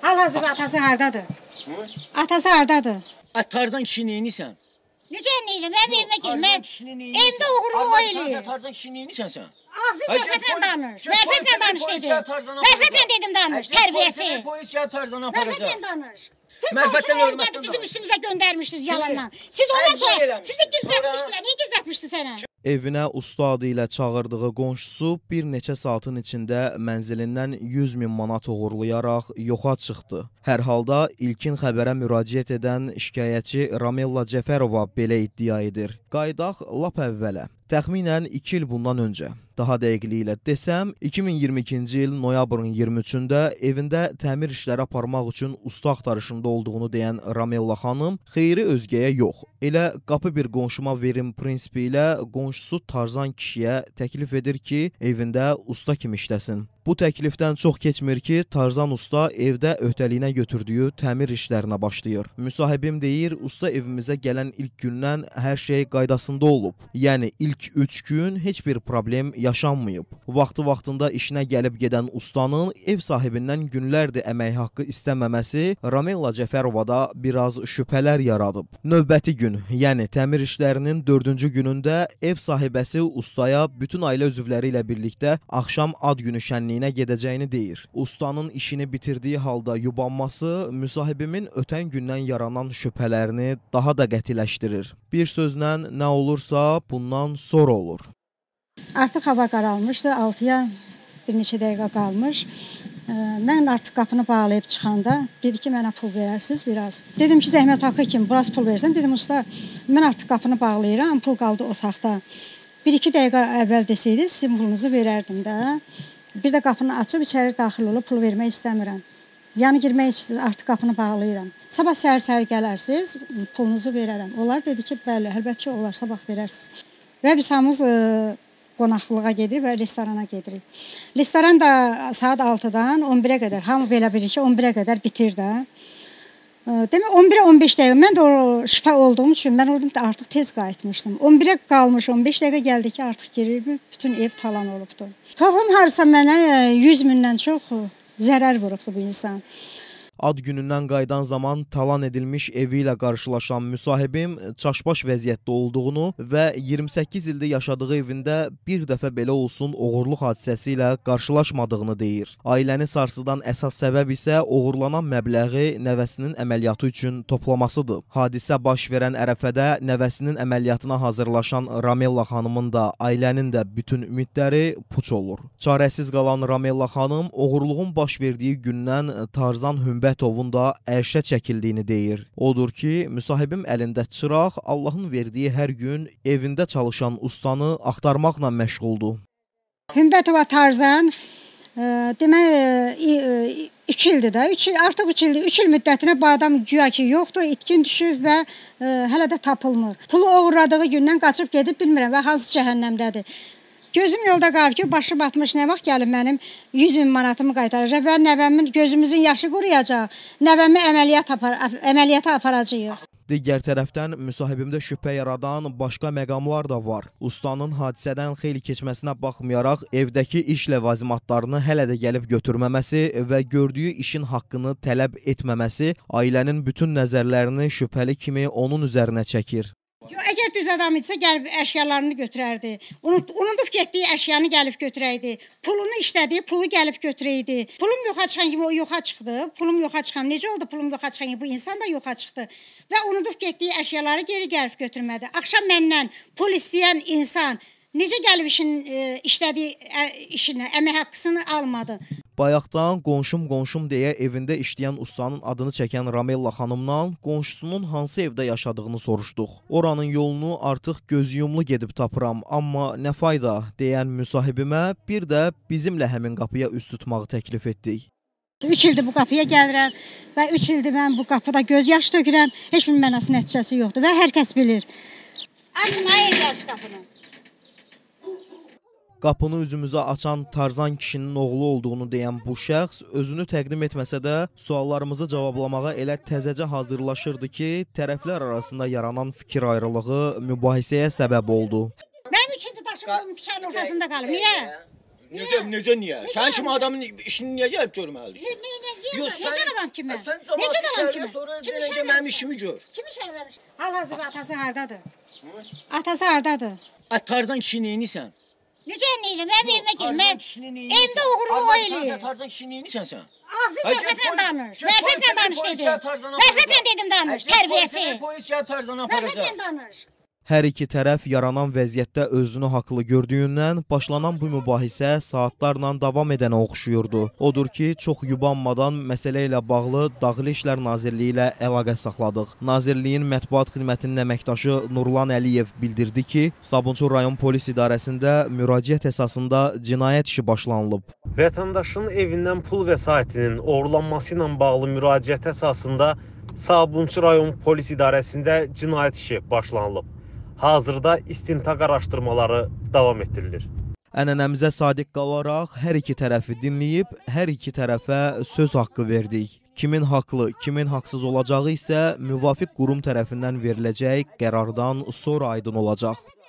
Hal-hazırda atası hardadır? Atası hardadır? Tarzan kişi neyinisən? Necə neyim? Mən evimə girməm. Evdə uğurluq o eləyir. Tarzan kişi neyinisən sən? Ağzı mərfətlə danış. Mərfətlə danış dedim. Mərfətlə dedim danış. Tərbiyəsiz. Polis gəlib Tarzanı aparacaq. Mərfətlə danış. Siz qonşular gəlib bizim üstümüzə göndərmişdiniz yalanla. Siz ondan sonra sizi gizlətmişdilər. Niyə gizlətmişdi sənə? Evinə usta adı ilə çağırdığı qonşusu bir neçə saatın içində mənzilindən 100 min manat oğurlayaraq yoxa çıxdı. Hər halda ilkin xəbərə müraciət edən şikayətçi Ramella Cəfərova belə iddia edir. Qaydaq lap əvvələ. Təxminən 2 il bundan öncə, daha dəqiqliyi desəm, 2022-ci il noyabrın 23-də evində təmir işləri aparmaq üçün usta axtarışında olduğunu deyən Ramella xanım xeyri özgəyə yox, elə qapı bir qonşuma verim prinsipi ilə qonşusu Tarzan kişiyə təklif edir ki, evində usta kimi işləsin. Bu təklifdən çox keçmir ki, Tarzan usta evdə öhdəliyinə götürdüyü təmir işlərinə başlayır. Müsahibim deyir, usta evimizə gələn ilk gündən hər şey qaydasında olub. Yəni ilk 3 gün heç bir problem yaşanmayıb. Vaxtı-vaxtında işinə gəlib gedən ustanın ev sahibindən günlərdir əmək haqqı istəməməsi Ramella Cəfərovada biraz şübhələr yaradıb. Növbəti gün, yəni təmir işlərinin 4-cü günündə ev sahibəsi ustaya bütün ailə üzvləri ilə birlikdə axşam ad günü şənliyinə gedəcəyini deyir. Ustanın işini bitirdiyi halda yubanması müsahibimin ötən gündən yaranan şübhələrini daha da qətiləşdirir. Bir sözlə nə olursa bundan sonra olur. Artıq hava qaralmışdı, 6-ya bir neçə dəqiqə qalmış. Mən artıq qapını bağlayıb çıxanda dedi ki, mənə pul verərsiniz biraz. Dedim ki, zəhmət haqqı kimi biraz pul versən. Dedim, usta, mən artıq qapını bağlayıram, pul qaldı otaqda. 1-2 dəqiqə əvvəl desəydi, sizin pulunuzu verərdim də. Bir də qapını açıb içəri daxil olub pul vermək istəmirəm. Yəni girmək üçün artıq qapını bağlayıram. Sabah səhər-səhər gələrsiniz, pulunuzu verərəm. Onlar dedi ki, bəli, əlbəttə ki, olar, sabah verərsiniz. Və biz hamımız qonaqlığa gedirik və restorana gedirik. Restoran da saat 6-dan 11-ə qədər, hamı belə bilir ki, 11-ə qədər bitir də. Demək, 11-ə 15 dəqiqə, mən də şübhə olduğum üçün, mən orada artıq tez qayıtmışdım. 11-ə qalmış, 15 dəqiqə gəldi ki, artıq girir, bütün ev talan olubdur. Toplum harasa mənə 100 mindən çox zərər vurubdur bu insan. Ad günündən qayıdan zaman talan edilmiş evi ilə qarşılaşan müsahibim çaşbaş vəziyyətdə olduğunu və 28 ildə yaşadığı evində bir dəfə belə olsun oğurluq hadisəsi ilə qarşılaşmadığını deyir. Ailəni sarsıdan əsas səbəb isə oğurlanan məbləği nəvəsinin əməliyyatı üçün toplamasıdır. Hadisə baş verən ərəfədə nəvəsinin əməliyyatına hazırlaşan Ramella xanımın da, ailənin də bütün ümidləri puç olur. Çarəsiz qalan Ramella xanım oğurluğun baş verdiyi gündən Tarzan Hümbətovun da ərşə çəkildiyini deyir. Odur ki, müsahibim əlində çıraq, Allahın verdiyi hər gün evində çalışan ustanı axtarmaqla məşğuldur. Hümbətova Tarzan, demək, 3 ildir də, artıq 3 ildir. 3 il müddətinə bu adam güya ki yoxdur, itkin düşür və hələ də tapılmır. Pulu oğurladığı gündən qaçıb gedib bilmirəm və hansı cəhənnəmdədir. Gözüm yolda qalır ki, başı batmış, nə vaxt gəlib mənim 100 min manatımı qaytaracaq və nəvəmin gözümüzün yaşı quruyacaq, nəvəmi əməliyyata aparacaq. Digər tərəfdən müsahibimdə şübhə yaradan başqa məqamlar da var. Ustanın hadisədən xeyli keçməsinə baxmayaraq evdəki iş ləvazimatlarını hələ də gəlib götürməməsi və gördüyü işin haqqını tələb etməməsi ailənin bütün nəzərlərini şübhəli kimi onun üzərinə çəkir. Əgər düz adam idisə, gəlib əşyalarını götürərdi. Unudub getdiyi əşyanı gəlib götürəydi. Pulunu işlədi, pulu gəlib götürəydi. Pulum yoxa çıxan kimi o yoxa çıxdı. Pulum yoxa çıxan, necə oldu pulum yoxa çıxan kimi? Bu insan da yoxa çıxdı. Və unudub getdiyi əşyaları geri gəlib götürmədi. Axşam məndən pul istəyən insan necə gəlib işlədiyi işini, əmək haqqısını almadı. Bayaqdan qonşum deyə evində işləyən ustanın adını çəkən Ramella xanımdan qonşusunun hansı evdə yaşadığını soruşduq. Oranın yolunu artıq gözyumlu gedib tapıram, amma nə fayda deyən müsahibimə bir də bizimlə həmin qapıya üst tutmağı təklif etdik. 3 ildir bu qapıya gəlirəm və 3 ildir mən bu qapıda göz yaş tökürəm. Heç bir mənası nəticəsi yoxdur və hər kəs bilir. Açın, ay evləsi qapını. Qapını üzümüzə açan Tarzan kişinin oğlu olduğunu deyən bu şəxs özünü təqdim etməsə də suallarımızı cavablamağa elə təzəcə hazırlaşırdı ki, tərəflər arasında yaranan fikir ayrılığı mübahisəyə səbəb oldu. Mən 3 ildir daşıdığım küçənin ortasında qalım. Niyə? Necə niyə? Sən kimi adamın işini niyə gəlib görməlidir? Necə adam kimi? Sən Necə adam cəmaatı kimi? sonra deyəcək mənim işimi gör. Kimi şəhərləmiş? Hal-hazırda atası hardadır? Atası hardadır? Tarzan kişi neyinisən? Necə neyim? Mən evimə girəm. Mən evdə oğurluq eləyir. Tarzan kişi neyinisən sən? Ağzı mərfətlə danış. Mərfətlə danış dedim. Mərfətlə dedim danış. Tərbiyəsiz. Polis gəlib Tarzanı aparacaq. Mərfətlə danış. Hər iki tərəf yaranan vəziyyətdə özünü haqlı gördüyündən başlanan bu mübahisə saatlarla davam edənə oxşuyurdu. Odur ki, çox yubanmadan məsələ ilə bağlı Daxili İşlər Nazirliyi ilə əlaqə saxladıq. Nazirliyin mətbuat xidmətinin əməkdaşı Nurlan Əliyev bildirdi ki, Sabunçu rayon polis idarəsində müraciət əsasında cinayət işi başlanılıb. Vətəndaşın evindən pul vəsaitinin oğurlanması ilə bağlı müraciət əsasında Sabunçu rayon polis idarəsində cinayət işi başlanılıb. Hazırda istintaq araşdırmaları davam etdirilir. Ənənəmizə sadiq qalaraq hər iki tərəfi dinləyib, hər iki tərəfə söz haqqı verdik. Kimin haqlı, kimin haqsız olacağı isə müvafiq qurum tərəfindən veriləcək qərardan sonra aydın olacaq.